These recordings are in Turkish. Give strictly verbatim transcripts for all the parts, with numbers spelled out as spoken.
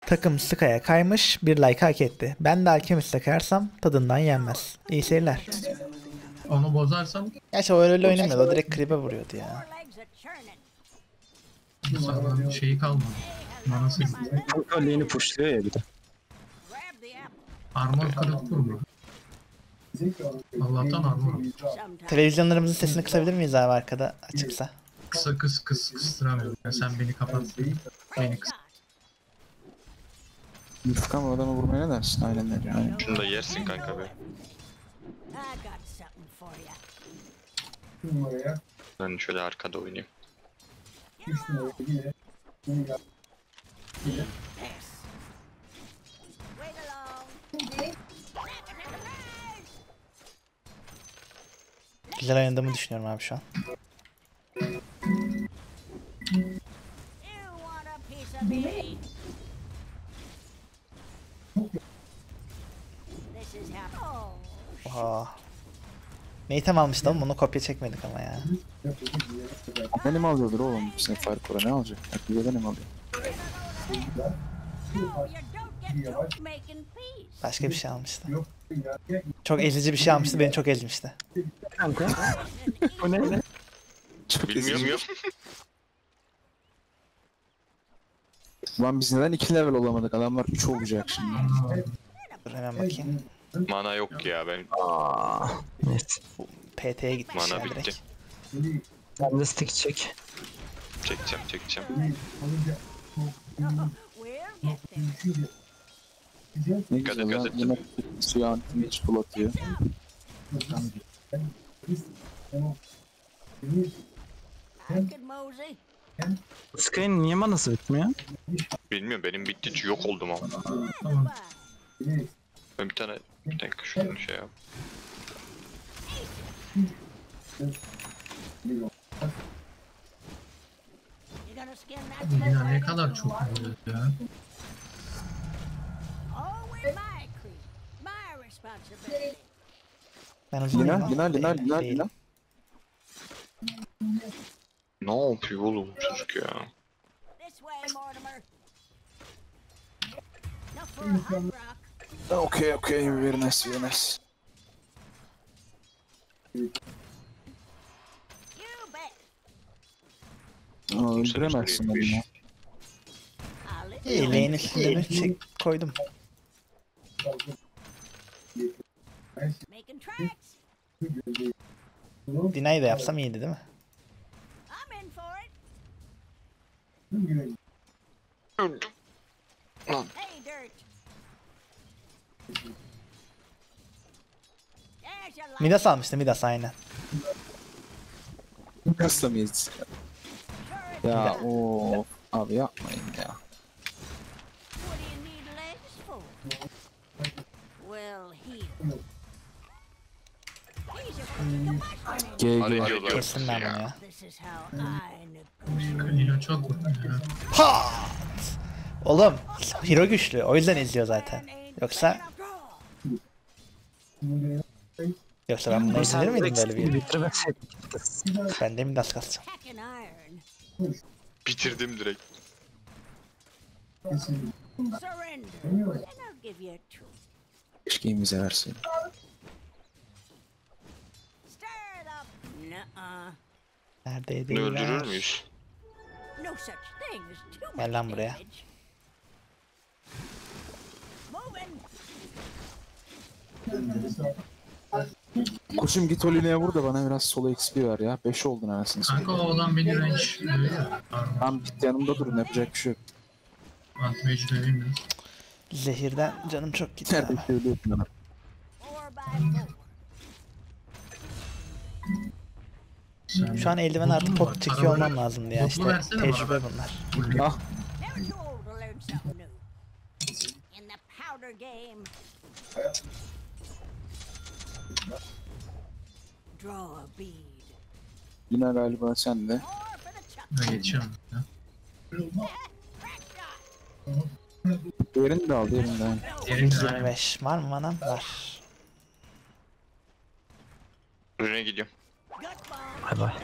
Takım Ska'ya kaymış, bir like hak etti. Ben de Alchemist'e kayarsam tadından yenmez. İyi seyirler. Onu bozarsam Gerçi o öyle oynamıyordu, o direkt creep'e vuruyordu ya. bu sağlam şeyi kalmadı. Manası gitti. Kanka lane'i pushluyor ya bir de. Armor kırık vurdu. Allah'tan armor. Televizyonlarımızın sesini kısabilir miyiz abi arkada açıksa? Kısa kıs kıs kıstıramıyorum. Ya sen beni kapat. Beni kıs. Furkan o adamı vurmaya ne dersin? Aynen öyle. Aynen. Şunu da yersin kanka be. Ben şöyle arkada oynayayım. Güzel oynadığımı düşünüyorum abi şu an. Oha. Neytem almıştı ama bunu kopya çekmedik ama ya. Benim alıyordur oğlum. Sen fark var ne alacak? Herkese benim alıyor. Başka bir şey almıştı. Çok ezici bir şey almıştı, beni çok ezmişti. Kanka. O ne? Çok Bilmiyorum ezici. yok. Lan biz neden iki level olamadık? Adamlar üç olacak şimdi. Dur hemen bakayım. Mana yok ya ben. Aa, evet. P T'ye gitmiş Mana ya bitti. direkt. Sen de stick çek. Çekeceğim çekeceğim. Ne Dikkat güzel et, lan. dikkat et. Yine suya anti-mage full atıyor. Sky'ın niye manası bitmiyor? Bilmiyorum benim bitti yok oldum ama. Tamam. Ben bir tane bir dakika şunu şey yap. Ya ne kadar çok oluyor ya. Ben uzun Lina, oynamam. Lina, Lina, Değil, Lina, değil. Lina. Ne yapıyor oğlum çocuk ya? Okay, okay, very nice, very nice. Aa, öldüremezsin onu ya. İyi, lane'in üstünde çek koydum. Dina'yı da yapsam iyiydi değil mi? Midas almıştı, Midas aynen. Kısa mıyız? Ya o abi yapmayın ya. G Hadi G var. diyorlar Kesin ben bunu ya. ya. Yine çok vurdu ya. Pat! Oğlum, hero güçlü, o yüzden izliyor zaten. Yoksa... Yoksa ben bunu izlenir miydim böyle bir? Bitirmeseydik. Ben de Midas kasacağım. Bitirdim direkt. Keşke imize versin. Neredeydi? Ne öldürür müyüz? Gel lan buraya. Koçum git o Lina'ya vur da bana biraz solo X P ver ya. beş oldun anasını satayım. Kanka o adam beni range dövüyor. Tamam git yanımda durun yapacak bir şey yok. Anti-mage döveyim biraz. Zehirden canım çok gitti abi. Neredeyse ölüyorsun bana. Sen Şu an eldiven artı botlu mu var? pot çekiyor Arabayı- olmam lazımdı ya botlu işte. versene bana Tecrübe ben. bunlar. Full- Ah Lina galiba sen de. Ben geçiyorum ya. Yerini de aldı yerinden. Yerinde yirmi beş var mı manam? Var. Rune gidiyorum. Bay bay.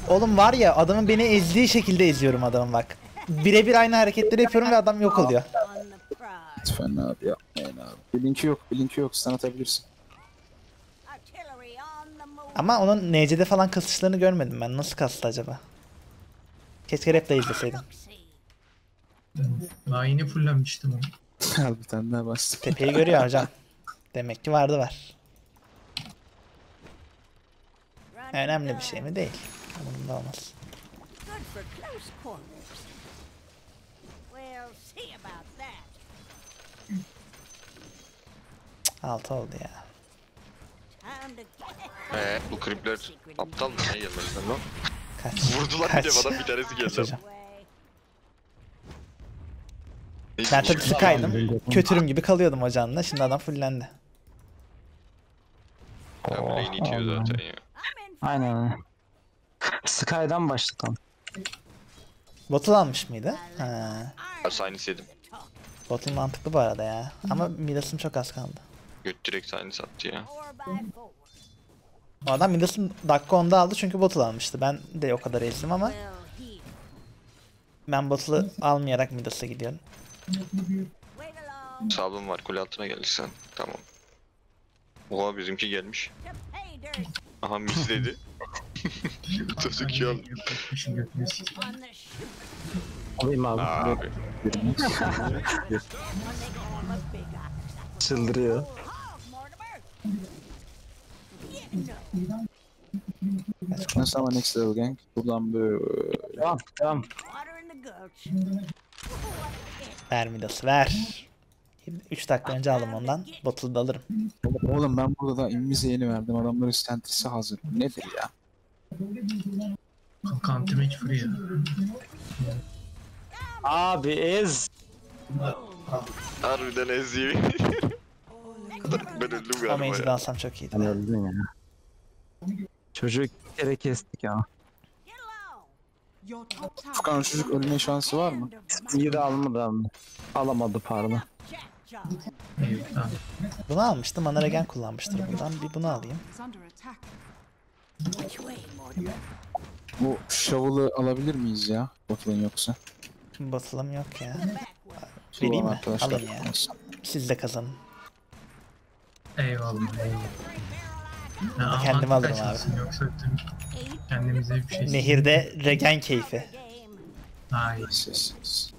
Oğlum var ya adamın beni ezdiği şekilde eziyorum adamın bak. Birebir aynı hareketleri yapıyorum ve adam yok oluyor. Lütfen abi yapmayın abi. Blinki yok, blinki yok. Sen atabilirsin. Ama onun N C'de falan kasışlarını görmedim ben. Nasıl kastı acaba? Keşke replay izleseydim. Daha yeni fullenmiştim onu. Al bir tane daha bastım. Tepeyi görüyor hocam. Demek ki vardı var. Önemli bir şey mi? Değil. Bunun da olmaz. Altı oldu ya. Ee, bu kripler aptal mı? Ne yerlerinden lan? Kaç. Vurdular Kaç. bir defadan bir tanesi Kaç geldi. hocam. Neyse, Ben tabii şimdi- sıkaydım. Kötürüm gibi kalıyordum hocamla. Şimdi adam fullendi. Ya bu lane itiyor Allah. zaten ya. Aynen öyle. Sky'dan başlatalım. Bottle almış mıydı? Ha. Sinus yedim. Bottle mantıklı bu arada ya. Ama Midas'ım çok az kaldı. Göt direkt sinus attı ya. O adam Midas'ım dakika onda aldı çünkü bottle almıştı. Ben de o kadar ezdim ama ben bottle'ı almayarak Midas'a gidiyorum. Sablım var, kule altına gelirsen. Tamam. Oha bizimki gelmiş. Aha misledi. Tuzuk yal. Yapmışım götünü sikeyim. Alayım abi. Abi. Çıldırıyor. Nasıl ama next level gang? Buradan böyle. Tamam tamam. Ver Midas'ı ver. üç dakika önce aldım ondan. Bottle'ı da alırım. Oğlum ben burada da invize yeni verdim. Adamların sentrisi hazır. Nedir ya? Kanka anti-match free ya. Abi ez. Harbiden eziyor. Ben öldüm O galiba mage'i de ya. alsam çok iyiydi. Ben öldüm ya. Çocuğu iki kere kestik ya. Furkan çocuk ölme şansı var mı? İyi de almadı almadı. Alamadı pardon. Evet tamam. Bunu almıştım. Mana regen kullanmıştır buradan. Bir bunu alayım. Bu shovel'ı alabilir miyiz ya? Bottle'ın yoksa. Bottle'ım yok ya. Şu Vereyim mi? arkadaşlar Alın ya. olmaz. Siz de kazanın. Eyvallah eyvallah. Ya, Kendim aman alırım kaçmasın, yoksa tüm kendimize bir şey. Nehirde regen keyfi. Hayır. Ses, ses.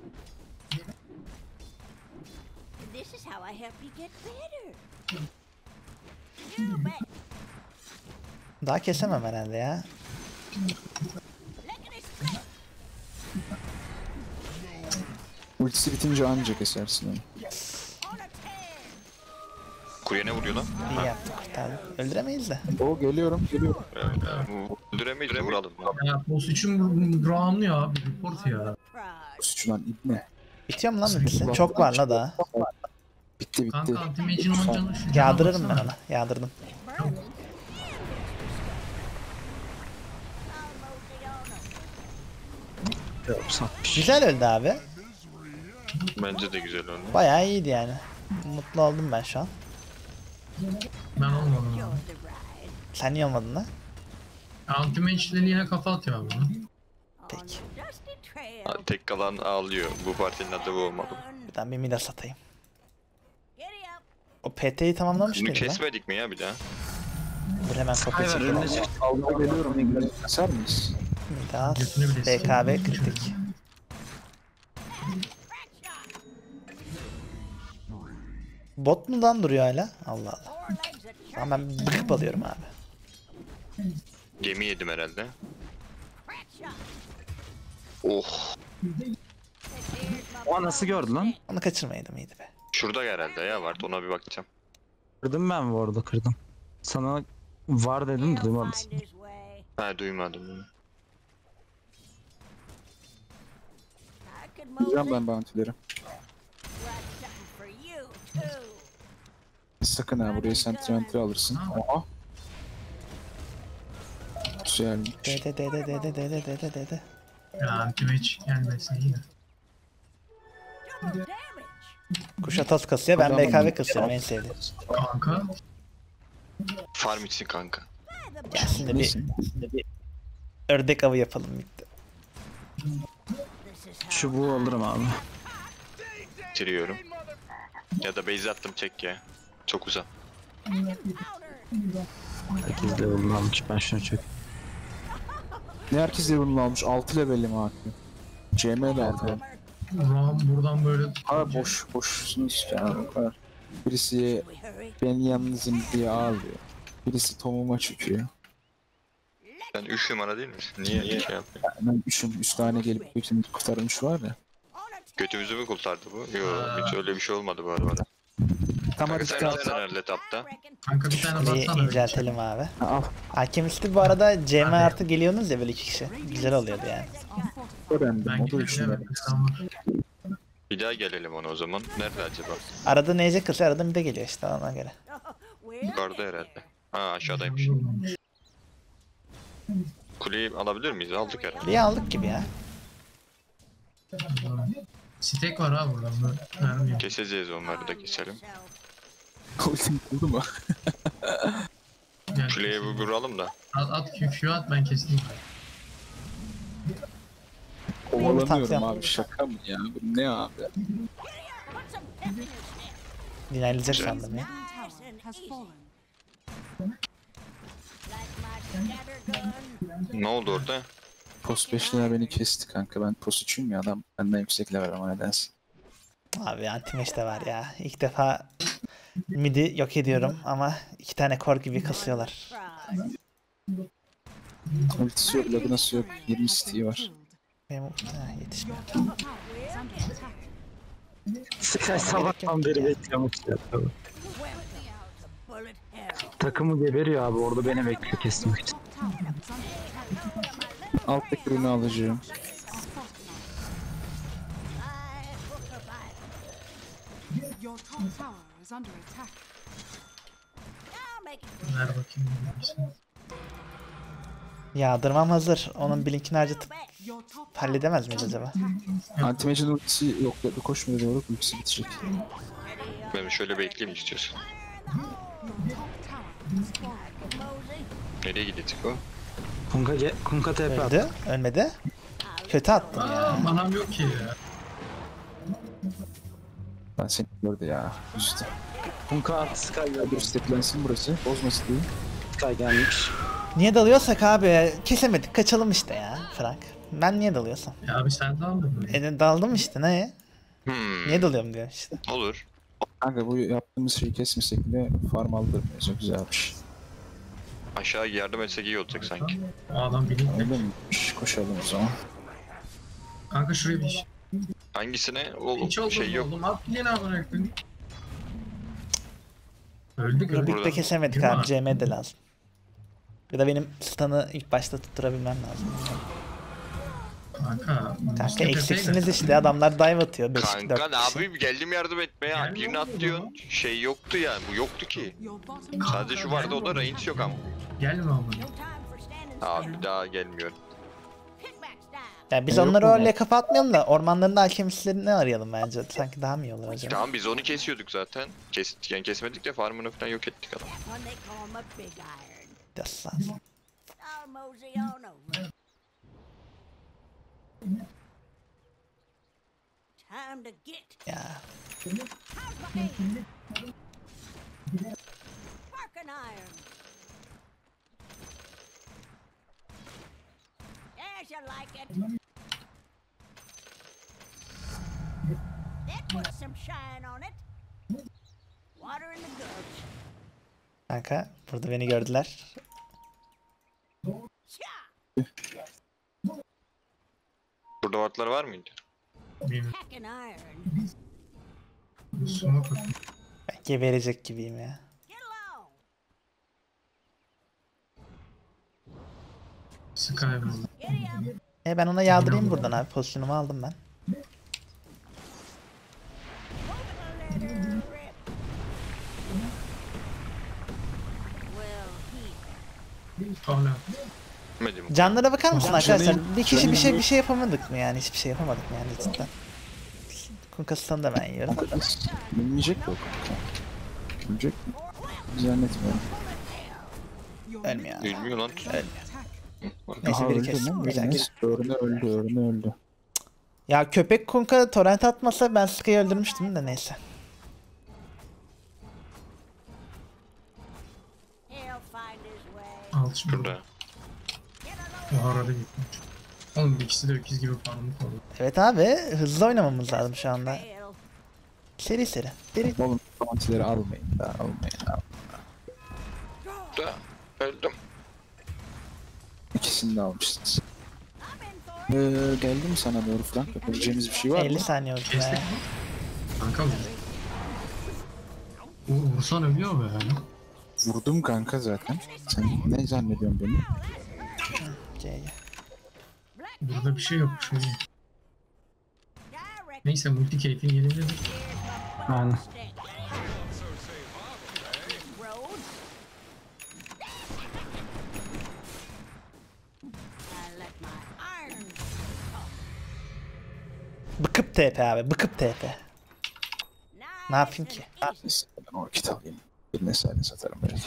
This is how I help you get better. You bet. Daha kesemem herhalde ya. Look at his face. Ultisi bitince anca kesersin onu. On a tear. Kuruya ne vuruyor lan? İyi yaptık kurtardık. Öldüremeyiz de. O geliyorum, geliyorum. Bu öldüremeyiz de vuralım. Ya boss için roundluyor abi. Report ya. Pride. Suçulan ibne. Bitiyor mu lan midisi? Çok var la daha. Bitti bitti. Kanka anti-match'in on canı şu. Yağdırırım ben ona. Yağdırdım. I'll mosey on 'em. Satmış. Güzel öldü abi. Bence de güzel oldu. Bayağı iyiydi yani. Mutlu oldum ben şu an. Ben olmadım You're abi. the ride. Sen niye olmadın lan? Anti-match'leri yine kafa atıyor abi bunu. On Peki. the dusty trail. Ha, tek kalan ağlıyor. Bu partinin adı bu olmalı. Run. Buradan bir mida satayım. Giddy up. O P T'yi tamamlamış Bunu mıydı lan? kesmedik mi ya bir daha? Dur hemen kopya Hayır çekeyim. önüne çık. Aldığa geliyorum. Keser miyiz? Midas, Götünü bile B K B sikeyim. kritik. Bot mu lan duruyor hala? Allah Allah. Four legs a Ama ben bıkıp alıyorum abi. Gemi yedim herhalde. crack shot. Oh. This here's my O nasıl gördü lan? Onu kaçırmayaydım iyiydi be. Şurada herhalde ya vardı, ona bir bakacağım. Kırdım ben ward'u kırdım. Sana var dedim de He'll duymadın. find his way. Ha duymadım bunu. I could move Diyeceğim it. ben bounty'leri. Got something for you too. Sakın ha buraya sentry entry alırsın. Oha. Güzel. De de de de de de de de de de de de. Ya anti-match gelmese iyi de. Double damage. Kuşataz kasıyor, ben B K B kasıyorum en sevdiğim. Kanka. Farm için kanka. By the Gelsin de bir Neyse. ördek avı yapalım bitti. This is how Şu bu alırım abi. Bitiriyorum. Ya da base attım çek ya. Çok uzak. powder. Herkes level'ını almış. Ben şunu çek. Ne herkes level'ını almış? altı level'li mi abi? C M de altı. Ram buradan böyle Abi boş boşsunuz ya o kadar. Birisi We hurry. ben yalnızım diye ağlıyor. Birisi Tom'uma çıkıyor. Sen üç numara değil misin? Niye şey yapıyorsun? Ben üçüm, üç tane gelip bütün kurtarmış var ya. On a Götümüzü mü kurtardı bu? Yok hiç öyle bir şey olmadı bu arada. Tam Kanka hadi sen sen aldın herhalde tapta. reckon. kanka bir tane Bir baksana. inceltelim abi. al. Alchemist'i bu arada C M artı geliyorsunuz ya böyle iki kişi. Güzel oluyordu yani. Öğrendim. Ben O da üçüne. gidemedim. Tamam. Bir daha gelelim ona o zaman. Nerede acaba? Arada neyse kısa arada bir de geliyor işte ona göre. Where? Yukarıda herhalde. Ha aşağıdaymış. Kuleyi alabilir miyiz? Aldık herhalde. Bir aldık gibi ya. Steak var ha burada. Bunu vermeyeyim. Keseceğiz onları da keselim. Ultim buldu mu? Gel. Kuleye bir vuralım da. At, at Q, Q at ben keseyim. Kovalanıyorum Takacağım. abi şaka mı ya? Bu ne abi? Put some pep in your step. Dinleyecek sandım ya. Nice and easy. Like my scatter gun. Ne oldu orada? Post beşler beni kesti kanka. Ben post üçüm ya adam. Benden yüksek level ama nedense. Abi anti-match de var ya. İlk defa midi yok ediyorum ama iki tane kor gibi kasıyorlar. Surprise. Ultisi yok, Lagunası yok. yirmi city var. Benim ha, yetişmiyor. Sky sabahtan beri bekliyormuş ya. Tabii. Welcome to bullet hell. Takımı geberiyor abi orada beni bekliyor kesmek için. Alttaki ürünü alacağım. I hook a bite. Your top tower is under attack. I'll make it. Ver bakayım. Yağdırmam hazır. Onun blinkini harcatıp Your top halledemez miyiz acaba? Anti-Mage'in ultisi yok. Bir koşmuyor doğru. Ultisi bitecek. Ben şöyle bekleyeyim istiyorsun. your top tower is falling. Mosey. Nereye gidecek o? Kunka, ge- Kunka T P at. Öldü. Ölmedi. Kötü attım ya. Aa manam yok ki ya. Ben seni gördü ya. Üzdü. Kunka at Sky Dur geldi. steplensin burası. Bozması değil. Sky gelmiş. Niye dalıyorsak abi? Kesemedik. Kaçalım işte ya Frank. Ben niye dalıyorsam? Ya abi sen de aldın mı? E, daldım işte ne? Hmm. Niye dalıyorum diyor işte. Olur. Kanka bu yaptığımız şeyi kesmesek bile farm aldırmıyoruz. O güzelmiş. Aşağı yardım etsek iyi olacak sanki. O adam bilinç. Öyle miymiş? Koşalım o zaman. Kanka şuraya bir iş. Hangisine? Oğlum Hiç oldu şey mu yok. oğlum? At yine amına koyayım. Öldük öldük. Rubik'te Burada. kesemedik Değil mi? abi. C M de lazım. Ya da benim stun'ı ilk başta tutturabilmem lazım. Kanka. Kanka eksiksiniz işte. Adamlar dive atıyor. beş Kanka dört ne kişi. yapayım geldim yardım etmeye. Gelme Birini at oğlum diyorsun. Şey yoktu yani bu yoktu ki. Your bottom Sadece şu vardı o da range yok ama. Gelme amına. No time for standing Abi still. bir daha gelmiyorum. Kickbacks down. Ya biz Yok onları mu? öyle kafa atmayalım da ormanlarında alkemistlerini arayalım bence. Sanki daha mı iyi olur acaba? Tamam biz onu kesiyorduk zaten. Kes, yani kesmedik de farmını falan yok ettik adam. One they call him a big iron. Biraz lazım. I'll mosey on over. Time to get. Ya. How's my hand? Working iron. As you like it. That puts some shine on it. Water in the gulch. Kanka burada beni gördüler. Cha! Burada wardlar var mıydı? Benim Hacking iron. smoke atıyor. Ben geberecek gibiyim ya. Get along. Sky burada. Giddy up. E ben ona yağdırayım buradan abi. Pozisyonumu aldım ben. Let her rip. Well, he. Hala. Bilmedim. Canlara bakar mısın Canım- arkadaşlar? Bir kişi canım bir şey yok. bir şey yapamadık mı yani? Hiçbir şey yapamadık mı yani cidden? Kunkasından da ben yiyorum. Bilmeyecek mi o kanka? Bilecek mi? Zannetmiyorum. your Ölmüyor. middle Ölmüyor lan. tower is under attack. Neyse Aha, biri öldü kessin. lan. Güzel Öldü, güzel. öldü, öldü, öldü, öldü. Ya köpek Kunk'a torrent atmasa ben Sky'ı öldürmüştüm de neyse. He'll find his way. Al şimdi. Burada. O arada gitmiş. Oğlum ikisi de öküz gibi farmlık oldu. Evet abi hızlı oynamamız lazım şu anda. Trail. Seri seri. Seri. Oğlum antileri almayın da almayın da. Da. Öldüm. İkisini de almışsınız. I'm in for Ee, geldi mi sana doğru Frank? Yapabileceğimiz bir şey var mı? elli saniye oldu Kestik be. mi? Kanka mı? Vur- Vursan ölüyor be yani. Vurdum kanka zaten. Sen ne zannediyorsun beni? C'ye. Burada bir şey yok. Şöyle. direct. Neyse multi keyfin gelince de Aynen. Stick. Road. I let my iron. Bıkıp T P abi. Bıkıp T P. Ne yapayım ki? Neyse ben o kit alayım. Bir mesele satarım belki.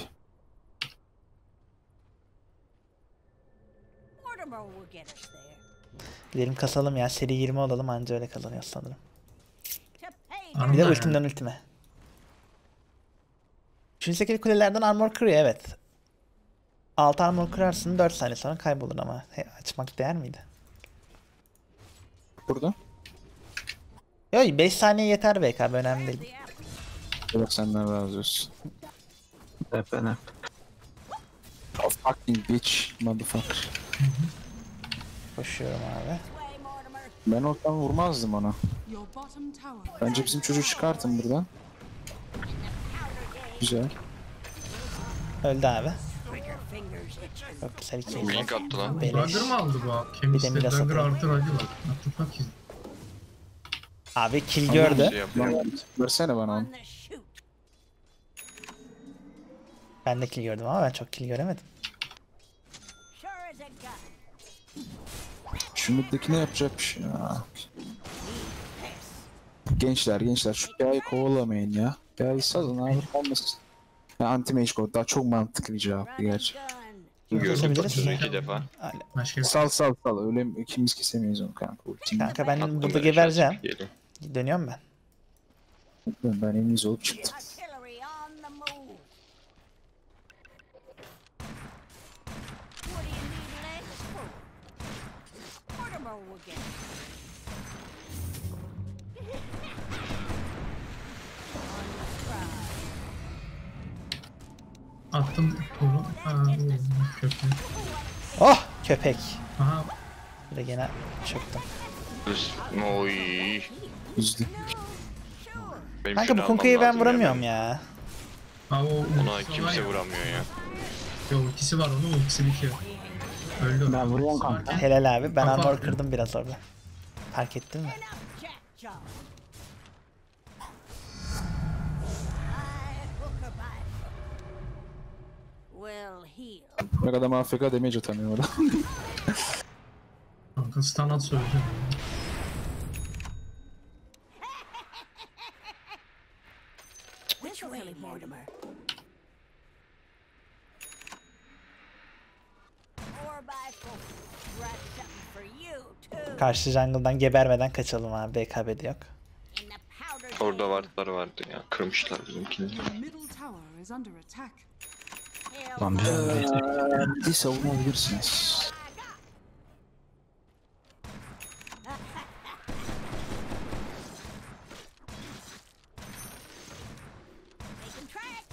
Mortimer will get us there. Gidelim kasalım ya. Seri yirmi olalım anca öyle kazanıyoruz sanırım. To pay Anam Bir de da ultimden ultime. Üçüncü sekili kulelerden armor kırıyor evet. altı armor kırarsın dört saniye sonra kaybolur ama he, açmak değer miydi? Burada. Yok beş saniye yeter B K B önemli değil. the apple. Allah senden razı olsun. Tepene. Oh, fucking bitch motherfucker. Koşuyorum abi. Way, Mortimer. Ben olsam vurmazdım ona. Your bottom tower. Bence bizim çocuğu çıkartın buradan. Güzel. Öldü abi. Your fingers itching. Çok güzel iki. Blink attı lan. Beleş. Dagger mı aldı bu? Chemist'te Milas Dagger atayım. artı racı var. What the fuck is? Abi kill Şey gördü. yapıyor. Lan, versene bana onu. On the shoot. Ben de kill gördüm ama ben çok kill göremedim. Sure as a gun. Şu middeki ne yapacakmış ya? Gençler gençler şu K'yı kovalamayın ya. K'yı salın abi olmasın. Ya anti mage code daha çok mantıklı bir cevaptı Run gerçi. gun. Gördüm Konuşabiliriz mi? iki defa. Öyle. Başka bir Sal sal sal öyle ikimiz kesemeyiz onu kanka. Ultim. Kanka ben Attım burada ben gebereceğim. Yedim. Dönüyorum ben. Ben eliniz olup çıktım. Artillery on the move. What do you need legs for? Mortimer will get it. On the stride. attım onu. Aa, oğlum, kötü. Oh köpek. Aha Burada gene çöktüm. Oy. Üzdü. Sure. Benim Kanka şunu bu almam Kunka'yı ben lazım vuramıyorum hemen. ya. Aa, o Ona ultisi var kimse ya. vuramıyor ya. Yo, ultisi var onun ultisi bitiyor. Öldü. Ben vuruyorum Ultisi kanka. varken- Helal abi ben Kafa armor atıyor. kırdım biraz orada. Fark ettin mi? Enough jack job. I hooker by. Will heal. Bak adam A F K damage atamıyor orada. Kanka stun at söyleyeceğim. Which way, Mortimer? Four by four. Brought something for you too. Karşı jungle'dan gebermeden kaçalım abi. B K B'de yok. In the powder. Orada vardılar vardı ya. Kırmışlar bizimkini. Your middle tower is under attack. Hell, Lan bir Bir savunabilirsiniz. making track.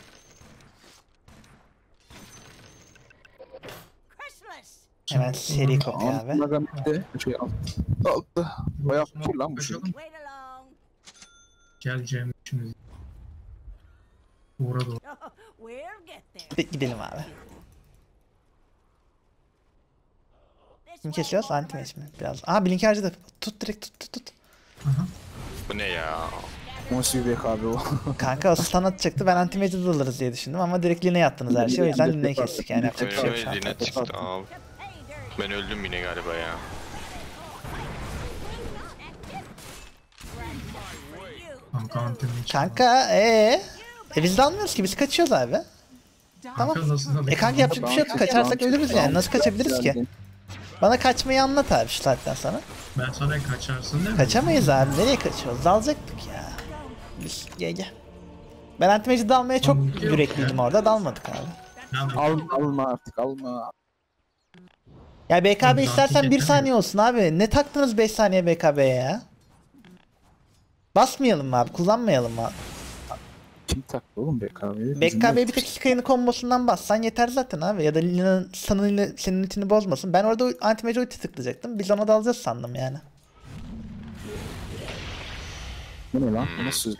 Chrysalis. Hemen seri kopya abi. Magamit'te şey alt, altta. Bayağı fikir lan bu şey. Koşalım. Wait along. Gel Cem şimdi. Uğra doğru. We'll get there. Gide- Gidelim abi. This Kim way, kesiyoruz? Mortimer. Anti mi? Biraz. Aa blink harcadı. Tut direkt tut tut tut. Bu ne ya? Nasıl bir B K B o? Kanka o stun atacaktı. Ben anti mage'de alırız diye düşündüm ama direkt lane'e yattınız her şey. O yüzden lane'e kestik yani yapacak bir şey yok şu an. Önüme çıktı abi. Hey, dirt. Ben öldüm yine galiba ya. Kanka antenin içi. Kanka ee? E biz de almıyoruz ki biz kaçıyoruz abi. Tamam. Kanka nasıl E kanka yapacak bir şey yok. Kaçarsak ölürüz yani. Nasıl kaçabiliriz ki? Bana kaçmayı anlat abi şu saatten sonra. Ben sana kaçarsın değil mi? Kaçamayız abi. Nereye kaçıyoruz? Dalacaktık ya. Biz gel gel. Ben anti-mage'i dalmaya çok Yok ya. yürekliydim orada. Dalmadık abi. Ya, Alma, alma artık alma. Ya B K B Abi, istersen anti bir geçemiyor. saniye olsun abi. Ne taktınız beş saniye B K B'ye ya? Basmayalım mı abi? Kullanmayalım mı? Kim taktı oğlum B K B'yi? B K B'ye bir tek iki kayını kombosundan bassan yeter zaten abi. Ya da Lina'nın sanıyla senin ultini bozmasın. Ben orada anti-mage ulti tıklayacaktım. Biz ona dalacağız sandım yani. Bu ne lan? Bu nasıl?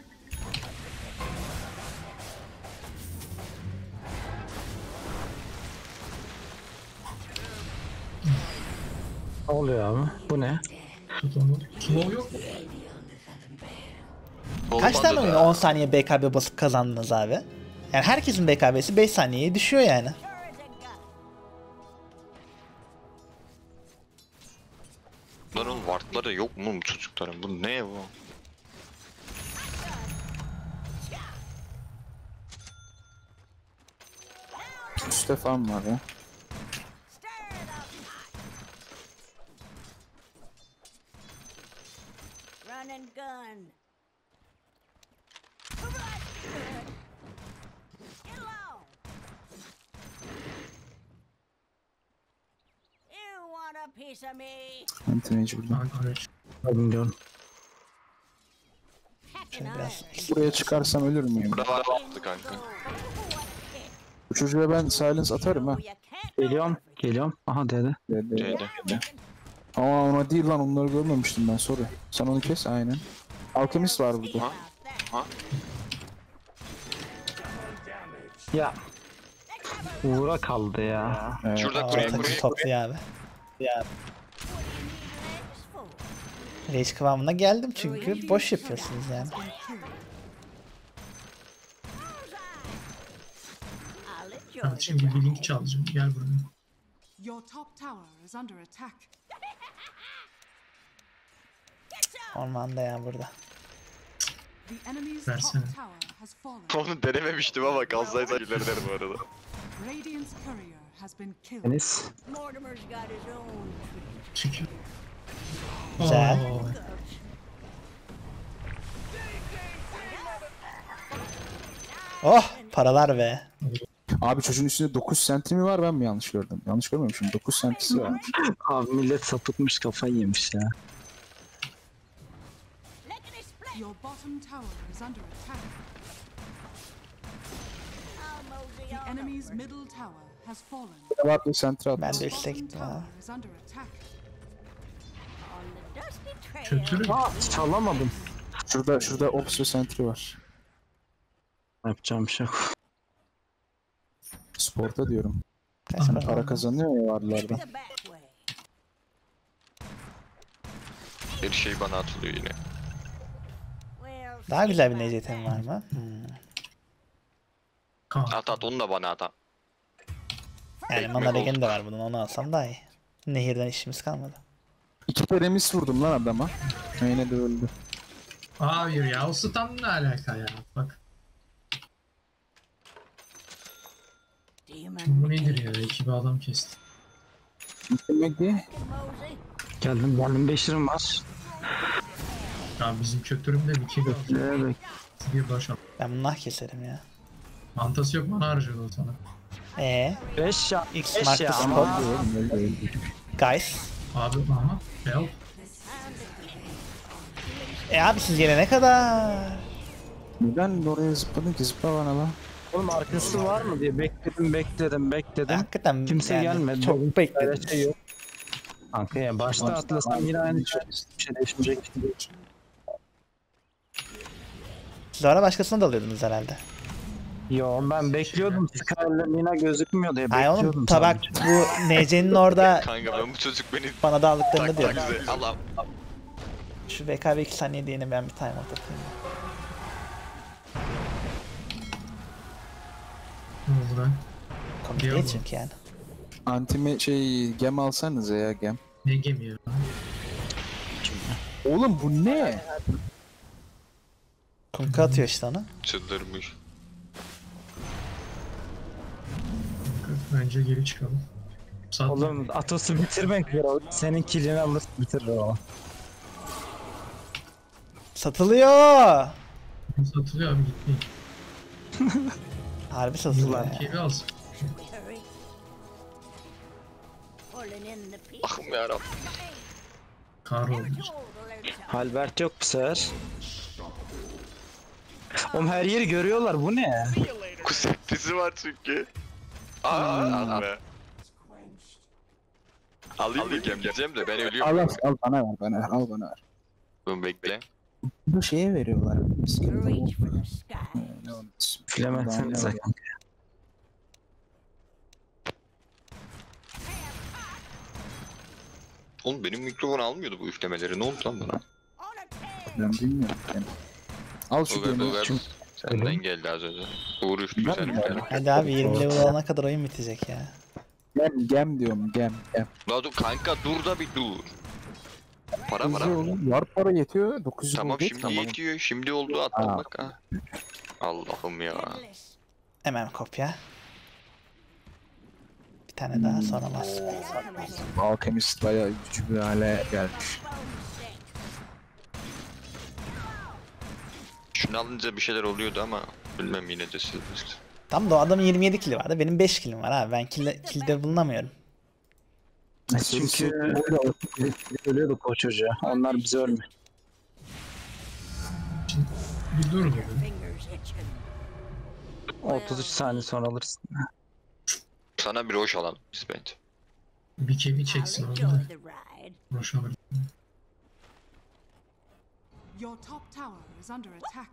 Ne oluyor abi? Bu ne? tut onu. Slow yok mu? Kaç Olmadı tane da. oyunu on saniye B K B basıp kazandınız abi? Yani herkesin B K B'si beş saniyeye düşüyor yani. Bunların wardları yok mu bu çocukların? Bu ne bu? Üç defam var ya. Run and gun. Get low. You want a piece of me? Anti-mage burada. Kanka öyle. Bilmiyorum. Hacking Şöyle biraz iron. Buraya çıkarsam ölür müyüm? Burada var attı kanka. Bu çocuğa ben silence atarım ha. You can't Geliyorum. Geliyorum. Aha dedi. Dedi. C'de. Ama ona değil lan, onları görmemiştim ben, sorry. Sen onu kes, aynen. Alchemist var burada. Ha? Ha? Ya. Uğra kaldı ya. Evet. Şurada kurayı ortancı kurayı. topluyor abi. Ya legs full. rage kıvamına geldim çünkü boş yapıyorsunuz yani. I'll enjoy Kardeşim bir link çalacağım. Gel buraya. Your top tower is under attack. Ormanda ya burada. The enemy's Versene. top tower has fallen. Onu denememiştim ama kalsaydı güler derim bu arada. Radiant's courier has been killed. Deniz. Mortimer's got his own tree. Çıkıyor. Güzel. Oo. Oh paralar be. Abi çocuğun üstünde dokuz senti mi var, ben mi yanlış gördüm? Yanlış görmemişim, dokuz sentisi var. Abi millet sapıtmış, kafayı yemiş ya. Lickety split. Your bottom tower is under attack. I'll mosey The on enemy's over. middle tower has fallen. Var bir sentri at. Ben de Your üste bottom gittim abi. tower is under attack. On the dusty trail. Kötürüm. Aa, çalamadım. Şurada, şurada ops ve sentri var. Yapacağım bir şey yok. Sporta diyorum. Kaç para? Para kazanıyor ya varlardan. The back way. Her şey bana atılıyor yine. Well, Daha güzel bir think N C T'm about var that. mı? Hmm. Kanka. At at onu da bana at. Yani mana legend de var bunun, onu alsam daha iyi. Nehirden işimiz kalmadı. İki kere mis vurdum lan adama. Yine de öldü. Hayır ya, o stun ne alaka ya? Bak Demon bu nedir ya? Ekibi adam kesti. Demek ki mosey. Geldim geldim, beş lirim var. Ya bizim kötürüm de bir kill aldı. Evet. Bir baş al. Ben bunu nah keserim ya. Mantası yok, bana harcadı o sana. Eee beş ya. X beş mark ya the ama. spot. öldü öldü öldü. Guys. Abi aha. Help. E abi siz gelene kadar. Neden oraya zıpladın ki, zıpla bana lan. Oğlum arkası var mı diye bekledim bekledim bekledim. Hakikaten Kimse yani gelmedi. Çok Öyle bekledim. şey yok. Kanka ya başta atlasam yine aynı şey. Bir şey değişmeyecek. Siz ara başkasına dalıyordunuz herhalde. Yo ben bekliyordum. Skyler Lina gözükmüyor diye Ay bekliyordum. oğlum tabak sadece. bu N C'nin orada Kanka ben bu çocuk beni bana daldıklarını tak diyorum. tak bize. Allah. Şu B K B iki saniye diyene ben bir timer atayım. Ne oldu lan? Komik Yok. değil çünkü yani. Antime şey gem alsanıza ya, gem. Ne gemi ya? Oğlum bu ne? Kumka atıyor işte onu. Çıldırmış. Bence geri çıkalım. Sat. Oğlum Atos'u bitirmek üzere. Senin killini alır bitirir o. Satılıyor. Satılıyor abi gitmeyin. Harbi satılıyor ya. Evi alsın. Hurry. Pulling in the pieces. Ahım yarabbim. Kahrolmuş. Cold alerts out. Halbert yok bu sefer. Oğlum her yeri görüyorlar, bu ne? Kusektisi var çünkü. Aa, al be. Alayım mı diyeceğim de ben Al ölüyorum. al, al bana ver bana ver al bana ver. Dur bekle. Bu şeye veriyorlar. Sıkıntı bu. Reach for the sky. Ne onun ismi? Filementin Ne zaten. Oğlum benim mikrofon almıyordu bu üflemeleri. Ne oldu lan bana? On a ten. Ben bilmiyorum. Yani. Al şu Uber gemi. Uber. Senden geldi az önce. Uğur üflü Ben sen mi? üfle. Hadi abi yirmi level olana kadar oyun bitecek ya. Gem gem diyorum gem gem. La dur kanka dur da bir dur. Para para. Dokuz yüz oğlum, var para yetiyor. dokuz yüz Tamam oldu, şimdi tamam. yetiyor. Şimdi oldu attım bak ha. Allah'ım ya. Endless. Hemen kopya. Bir tane daha sonra bas. Alchemist bayağı güçlü bir hale gelmiş. Bone set. Şunu alınca bir şeyler oluyordu ama bilmem yine de silmişti. Tam da o adamın yirmi yedi kili vardı. Benim beş kilim var abi. Ben kill, kill'de bulunamıyorum. Çünkü ölüyorduk o çocuğa. Onlar bizi ölmüyor. Bir dur dedi. Fingers itching. otuz üç saniye sonra alırsın. Sana bir hoş alalım biz bence. Bir kevi I'll çeksin orada enjoy da. the ride. Boş alır. Your top tower is under attack.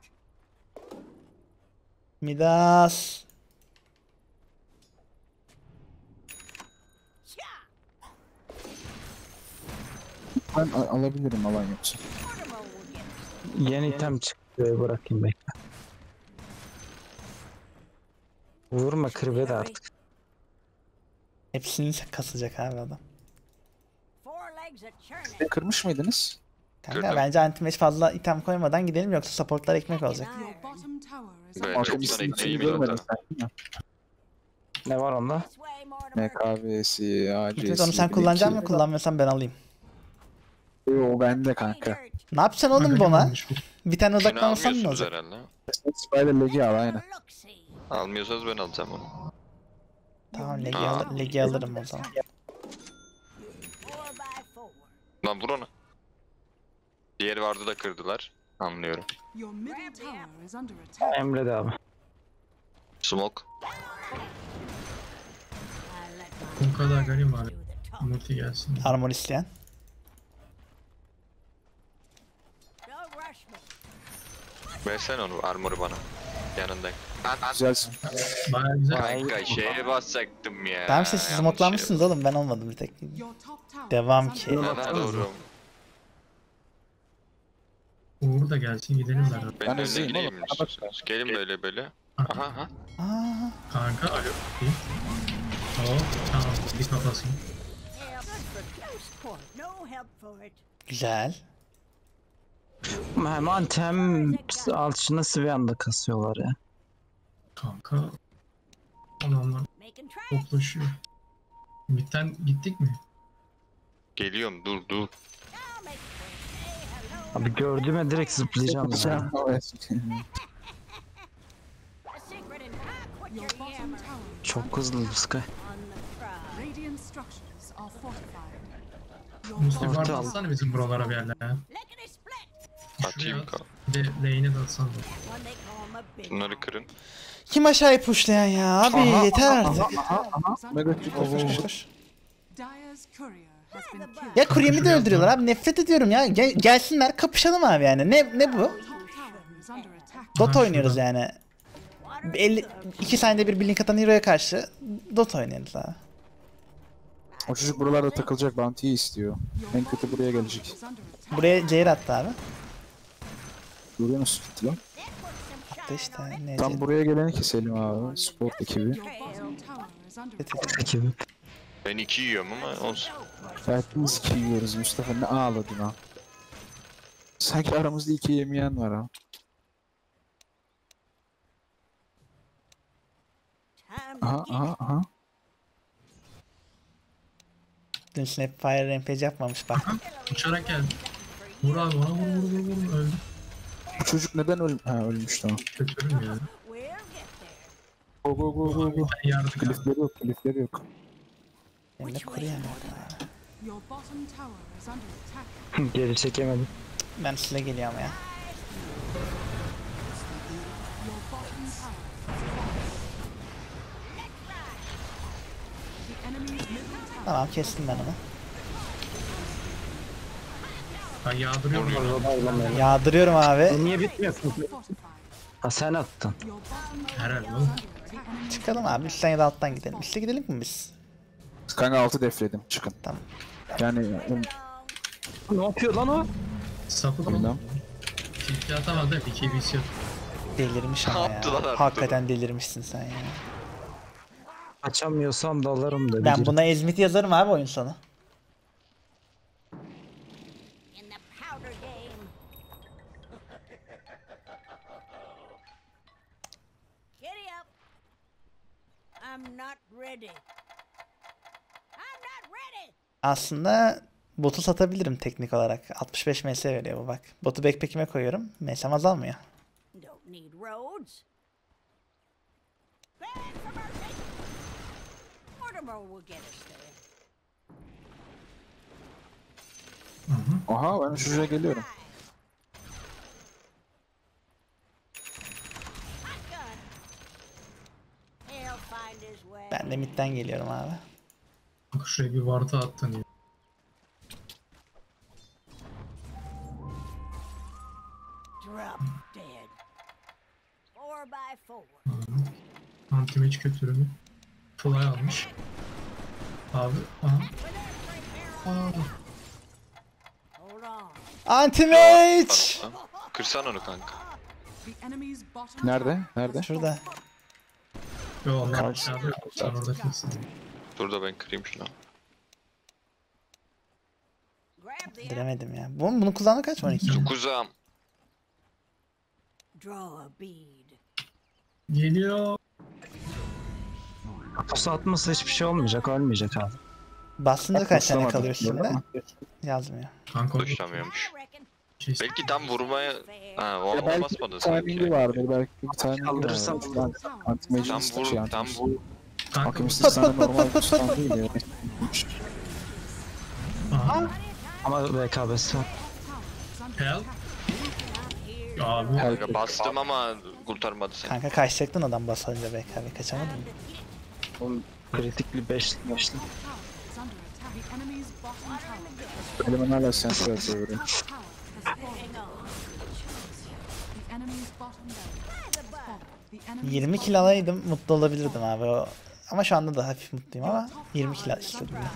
Midas. Cha! Ben a- alabilirim alan yoksa. Mortimer will get us. Yeni item çıktı, bırakayım bekle. Vurma kırbe de artık. Hepsini kasacak abi adam. Four legs a churning. Ne kırmış mıydınız? Kanka Kırdım. bence anti-match fazla item koymadan gidelim yoksa supportlar ekmek olacak. Your bottom tower is Ben under çok Alchemist'in sana içini ekmeğimi görmedin zaten. sen değil mi? Ne var onda? This way, Ne Mortimer. kahvesi, A Hikmet C'si. onu sen kullanacaksın mı? Kullanmıyorsan ben alayım. O bende Hey, kanka. dirt. Ne yapacaksın oğlum Kanka, bana? olmuş bu. Bir tane Şunu uzaklanırsan ne almıyorsunuz olacak? herhalde. Spider Leg'i al aynen. Look-see. Almıyorsanız ben alacağım onu. Tamam legi, Aa. al legi alırım o zaman. Four by four. Lan vur onu. Diğer vardı da kırdılar. Anlıyorum. Your middle tower is under attack. Emre de abi. Smoke. I let my Bu kadar garip abi. do the talk. Multi gelsin. Armor isteyen. Don't rush me. Versene onu armoru bana. Yanındayım. An an. Güzelsin. Baya güzel. Kanka şeye basacaktım ya. Tamam işte siz yanlış modlanmışsınız oğlum ben olmadım bir tek. Your top tower Devam is ki. under şey. Ha, doğru. Uğur da gelsin gidelim beraber. Ben Ben önüne hızlıyım gideyim oğlum, mi? bana bak. Gelin böyle böyle. Aha aha. Aa, Kanka alo. İyi. Tamam. Tamam. Bir kafasını. Help for close court. No help for it. güzel. Hem antem altışında Svian'da kasıyorlar ya. Kanka. Adamlar Making tracks. toplaşıyor. Bitten gittik mi? Geliyorum dur dur. I'll make friends. Say hello. Abi gördüğüme direkt zıplayacağım ya. Evet. A secret in ah, quit Your your bottom yammer. tower is Çok hızlı bu Sky. On the prowl. Radiant structures are fortified. Your Mustafa bottom vardı Orta al. atsana bizim buralara bir yerlere. Lickety split. Atayım Şuraya kal. at. Bir de lane'e de atsan da. One they call 'em a big Bunları one. kırın. Kim aşağıya pushlayan ya abi yeter artık. is under Mega attack. tüp Koş koş olmuş. koş. Dyer's courier has been killed. Ya kuryemi de öldürüyorlar abi nefret ediyorum ya. Gel, gelsinler kapışalım abi yani. Ne ne bu? Top tower is under attack. Dota Aha, oynuyoruz şurada. yani. elli, iki saniyede bir blink atan hero'ya karşı Dota oynuyoruz abi. O çocuk buralarda takılacak, bounty'yi istiyor. Your En kötü bottom buraya tower gelecek. is under attack. Buraya Jair attı abi. Buraya nasıl gitti lan? Attı işte ne Tam Jair. buraya geleni keselim abi. Sport ekibi. Your bottom tower is under attack. Ekibi. Ben iki yiyorum ama olsun. Hepimiz iki yiyoruz Mustafa, ne ağladın ha. Sanki aramızda iki yemeyen var ha. Time Aha to get aha aha. Dün Snapfire Rampage yapmamış bak. Aha, uçarak geldi. Vur abi ona vur vur vur vur öldü. Bu çocuk neden öl ha, ölmüş tamam. Kötürüm ya. We'll get there. Go go go go go. Ben yardım ya. Klifleri yok klifleri yok. Hem de kuruyor. Your bottom tower is under attack. Geri çekemedim. Ben size geliyorum ya. Your bottom tower is falling. The enemy's middle tower Tamam kestim ben onu. Ben yağdırıyorum ya. Yağdırıyorum abi. Niye bitmiyor? fortified. Ha sen attın. Your bottom tower Herhalde is oğlum. under attack. Çıkalım abi. Üstten ya da alttan gidelim. Üste gidelim mi biz? Kanka altı defledim çıkın. Tamam. Yani Ne yapıyor lan o? Sapık Bilmem. oldu. Tilki atamadı. Bir K B C yok. Delirmiş ama Ne yaptı lan ya. artık? Hakikaten delirmişsin sen ya. Açamıyorsam dalarım da. Ben buna Ezmit yazarım abi oyun sonu. In the powder game. Giddy up. I'm not ready. I'm not ready. Aslında botu satabilirim teknik olarak. altmış beş M S veriyor bu bak. Botu backpack'ime koyuyorum. M S'm azalmıyor. Don't need roads. Bad for mercy. Mortimer will get us there. aha ben şuraya geliyorum. Hot gun. He'll find his way. Ben de midden geliyorum abi. Bak şuraya bir varta attın ya. Drop dead. Four by four. Anti-match kötürümü. Fly almış. Abi. Aha. Aa, Hold on. Anti-mage! Lan, Kırsan onu kanka. The enemy's bottom Nerede? Nerede? Şurada. yo onlar Kalsın. aşağıda yok. Sen orada kesin. Dur da ben kırayım şunu. Grab the Bilemedim ya. Bunun, bunun kullanma kaç? on iki. Kuzağım. draw a bead. Geliyor. Pusu atmasa hiçbir şey olmayacak. Ölmeyecek abi. Bastınca kaç tane Baslamadım. kalıyor üstünde? Ama- Yazmıyor. Kanka o Dışlamıyormuş. I reckon. şey. Belki tam vurmaya... Ha Ya ona belki basmadı bir sanki. timingi vardır belki bir timingi Kaldırırsam vardır. olur. Anti-mage'in Tam işte vur, şey tam anti-mage. vur. Kanka Alchemist'in sana normal bir stand değil ya. aha. Ama B K B'si var. Hell. Abi. Kanka bastım ama kurtarmadı seni. Kanka kaçacaktın adam basınca B K B kaçamadın mı? Oğlum kritikli beşli beşli. tower is under attack. The enemy's bottom tower. Eleman hala sensör atıyor buraya. Tower has fallen. The enemy's bottom tower has fallen. The enemy's yirmi kill alaydım mutlu olabilirdim abi. O... Ama şu anda da hafif mutluyum ama yirmi kill istedim ya.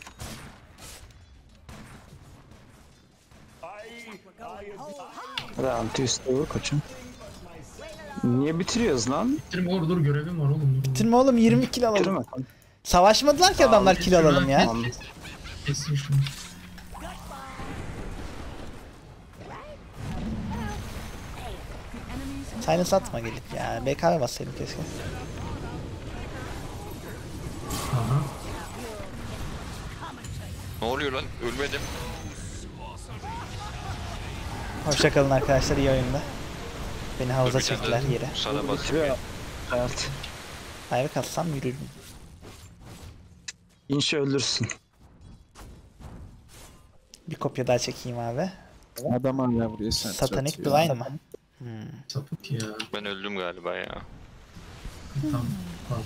Hadi anti üstü vur koçum. Niye bitiriyoruz lan? Bitirme dur dur görevim var oğlum. Dur, dur. Bitirme oğlum yirmi kill alalım. Bitirme. Savaşmadılar ki adamlar kill alalım ya. Kes- Kesin şunu. Silence atma gelip ya. B K B bassaydım keşke. Aha. Ne oluyor lan? Ölmedim. Hoşçakalın arkadaşlar, iyi oyunda. Beni havuza Dur bir tane çektiler de yere. Sana basayım. Bitiriyor. Evet. Ayrı katsam yürürüm. İnşa öldürsün. Bir kopya daha çekeyim abi. Adam hala buraya sensör Satanic atıyor. Divine mı? Hmm. Sapık ya. Ben öldüm galiba ya. Tamam. Al.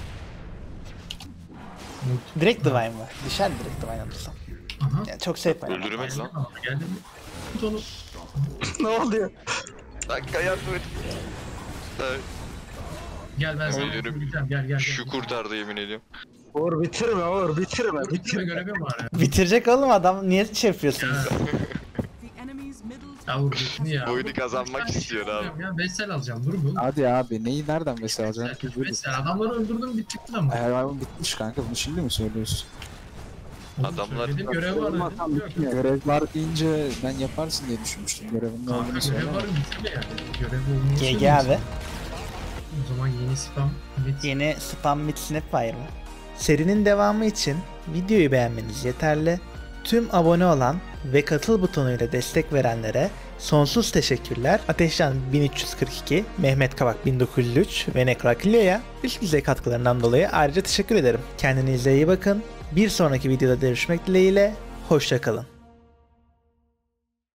Mut- Direkt Divine mı? Düşer mi direkt Divine alırsam? Aha. Ya çok safe oynadım. Öldüremez lan. Geldi mi? Tut onu. Ne oluyor? Dakika yardım et. Evet, Gel ben sana Öldürüp- kurtaracağım. Gel gel gel. Şu kurtardı yemin ediyorum. Uğur bitirme Uğur bitirme Bitirme bitirme. görevim var ya. Bitirecek oğlum adam, niye şey yapıyorsunuz? The enemy's middle tower. Ya vur bitti ya. Oyunu kazanmak istiyor abi. Ya Vesel alacağım dur bu. Hadi abi neyi nereden mesela alacaksın? Herkes böyle. Vesel adamları öldürdüm bitti ama. Her hayvan bitmiş kanka bunu şimdi mi söylüyorsun? Oğlum Adamlar- söyledim, görev var dedim. Yok, yok. Görev var deyince ben yaparsın diye düşünmüştüm. Görevin ne olduğunu Kanka görev söyle. var bitirme yani. Görev olmuyor. G G abi. O zaman yeni spam. Bit. Yeni spam mid snapfire mı? Serinin devamı için videoyu beğenmeniz yeterli. Tüm abone olan ve katıl butonuyla destek verenlere sonsuz teşekkürler. Ateşcan bin üç yüz kırk iki, Mehmet Kavak bin dokuz yüz üç ve Nekrakilyo'ya üst düzey katkılarından dolayı ayrıca teşekkür ederim. Kendinize iyi bakın. Bir sonraki videoda görüşmek dileğiyle. Hoşça kalın.